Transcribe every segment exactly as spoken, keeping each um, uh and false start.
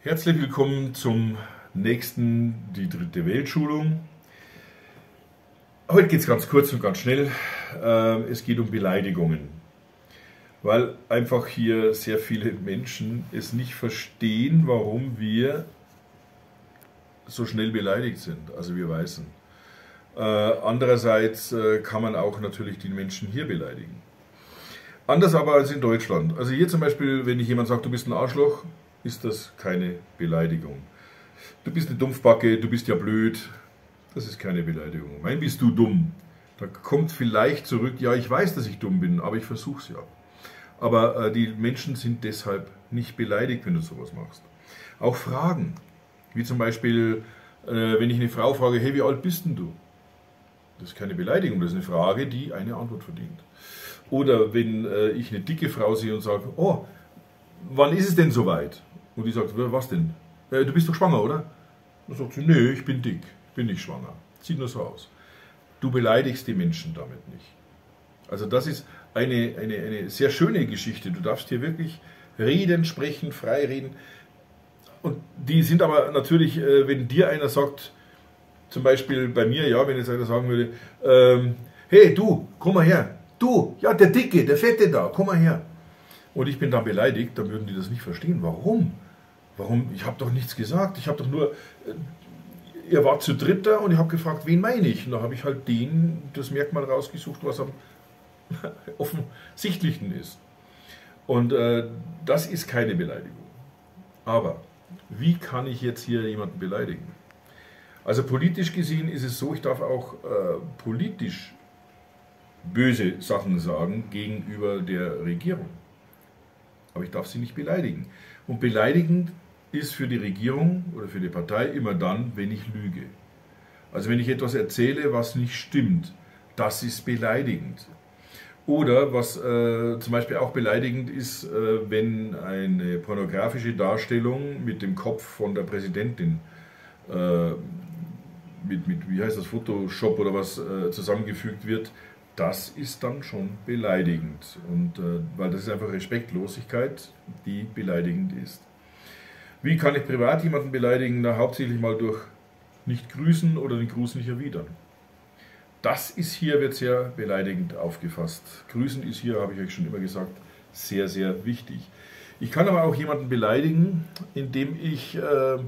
Herzlich willkommen zum nächsten Die dritte Weltschulung. Heute geht es ganz kurz und ganz schnell. Es geht um Beleidigungen, weil einfach hier sehr viele Menschen es nicht verstehen, warum wir so schnell beleidigt sind, also wir Weißen. Andererseits kann man auch natürlich die Menschen hier beleidigen. Anders aber als in Deutschland. Also hier zum Beispiel, wenn ich jemand sagt, du bist ein Arschloch, ist das keine Beleidigung. Du bist eine Dumpfbacke, du bist ja blöd, das ist keine Beleidigung. Mein, bist du dumm? Da kommt vielleicht zurück, ja, ich weiß, dass ich dumm bin, aber ich versuche es ja. Aber äh, die Menschen sind deshalb nicht beleidigt, wenn du sowas machst. Auch Fragen, wie zum Beispiel, äh, wenn ich eine Frau frage, hey, wie alt bist denn du? Das ist keine Beleidigung, das ist eine Frage, die eine Antwort verdient. Oder wenn äh, ich eine dicke Frau sehe und sage, oh, wann ist es denn soweit? Und die sagt, was denn? Äh, du bist doch schwanger, oder? Dann sagt sie, nee, ich bin dick, bin nicht schwanger. Sieht nur so aus. Du beleidigst die Menschen damit nicht. Also das ist eine, eine, eine sehr schöne Geschichte. Du darfst hier wirklich reden, sprechen, frei reden. Und die sind aber natürlich, äh, wenn dir einer sagt, zum Beispiel bei mir, ja, wenn jetzt einer sagen würde, ähm, hey du, komm mal her, du, ja der Dicke, der Fette da, komm mal her. Und ich bin dann beleidigt, dann würden die das nicht verstehen. Warum? Warum? Ich habe doch nichts gesagt. Ich habe doch nur, äh, ihr wart zu dritt da und ich habe gefragt, wen meine ich? Und da habe ich halt den, das Merkmal rausgesucht, was am offensichtlichsten ist. Und äh, das ist keine Beleidigung. Aber wie kann ich jetzt hier jemanden beleidigen? Also politisch gesehen ist es so, ich darf auch äh, politisch böse Sachen sagen gegenüber der Regierung. Aber ich darf sie nicht beleidigen. Und beleidigend ist für die Regierung oder für die Partei immer dann, wenn ich lüge. Also wenn ich etwas erzähle, was nicht stimmt, das ist beleidigend. Oder was äh, zum Beispiel auch beleidigend ist, äh, wenn eine pornografische Darstellung mit dem Kopf von der Präsidentin äh, mit, mit, wie heißt das, Photoshop oder was äh, zusammengefügt wird. Das ist dann schon beleidigend, und, äh, weil das ist einfach Respektlosigkeit, die beleidigend ist. Wie kann ich privat jemanden beleidigen? Na, hauptsächlich mal durch nicht grüßen oder den Gruß nicht erwidern. Das ist hier, wird sehr beleidigend aufgefasst. Grüßen ist hier, habe ich euch schon immer gesagt, sehr, sehr wichtig. Ich kann aber auch jemanden beleidigen, indem ich äh,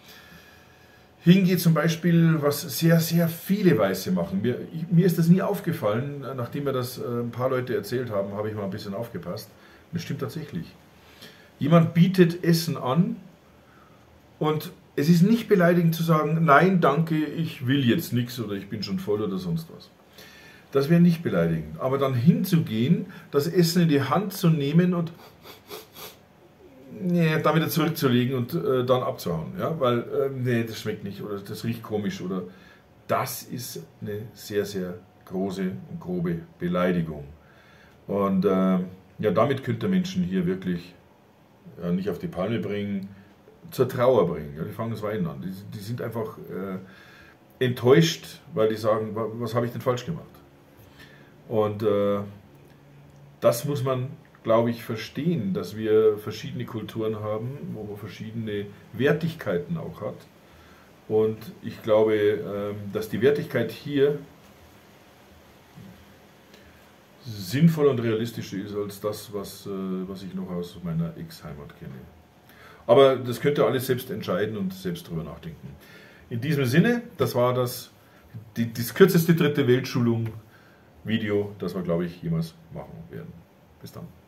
hingehe zum Beispiel, was sehr, sehr viele Weiße machen. Mir, ich, mir ist das nie aufgefallen. Nachdem mir das ein paar Leute erzählt haben, habe ich mal ein bisschen aufgepasst. Das stimmt tatsächlich. Jemand bietet Essen an und es ist nicht beleidigend zu sagen, nein, danke, ich will jetzt nichts oder ich bin schon voll oder sonst was. Das wäre nicht beleidigend. Aber dann hinzugehen, das Essen in die Hand zu nehmen und nee, da wieder zurückzulegen und äh, dann abzuhauen, ja, weil, äh, nee, das schmeckt nicht oder das riecht komisch oder das ist eine sehr, sehr große und grobe Beleidigung. Und äh, ja, damit könnt ihr Menschen hier wirklich ja, nicht auf die Palme bringen, zur Trauer bringen. Ja, die fangen das Weinen an. Die, die sind einfach äh, enttäuscht, weil die sagen, was habe ich denn falsch gemacht? Und äh, das muss man, glaube ich, verstehen, dass wir verschiedene Kulturen haben, wo man verschiedene Wertigkeiten auch hat. Und ich glaube, dass die Wertigkeit hier sinnvoller und realistischer ist als das, was, was ich noch aus meiner Ex-Heimat kenne. Aber das könnt ihr alles selbst entscheiden und selbst drüber nachdenken. In diesem Sinne, das war das, die, das kürzeste dritte Weltschulung-Video, das wir, glaube ich, jemals machen werden. Bis dann.